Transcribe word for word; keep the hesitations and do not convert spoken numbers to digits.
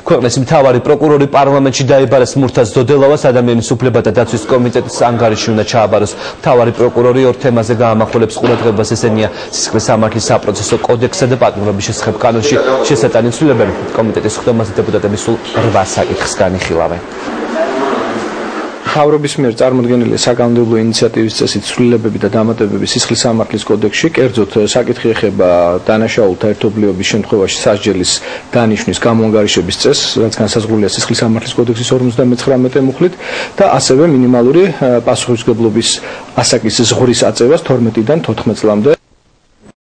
ქვეყნის მთავარი პროკურორი პარლამენტში დაიბარეს მურთაზ დოდელავას ადამიანის უფლებათა დაცვის კომიტეტის ანგარიში უნდა ჩააბაროს. მთავარი პროკურორი ორ თემაზე გაამახვილებს ყურადღებას, ესენია სისხლის სამართლის საპროცესო კოდექსსა და პატიმრობის შესახებ კანონში შესატანი ცვლილებები. კომიტეტის ხდომაზე დეპუტატები სულ რვა საკითხს განიხილავენ. მთავრობის მიერ წარმოდგენილი საკანონმდებლო ინიციატივის წესით ცვლილებები და დამატებები სისხლის სამართლის კოდექსში, კერძოდ საკითხი ეხება დანაშაულთა ერთობლიობის შემთხვევაში სასჯელის დანიშვნის გამოანგარიშების წესს, რაც განსაზღვრულია სისხლის სამართლის კოდექსის ორმოცდამეცხრამეტე მუხლით და ასევე მინიმალური პასუხისმგებლობის ასაკის ზღვრის აწევას თორმეტიდან თოთხმეტ წლამდე.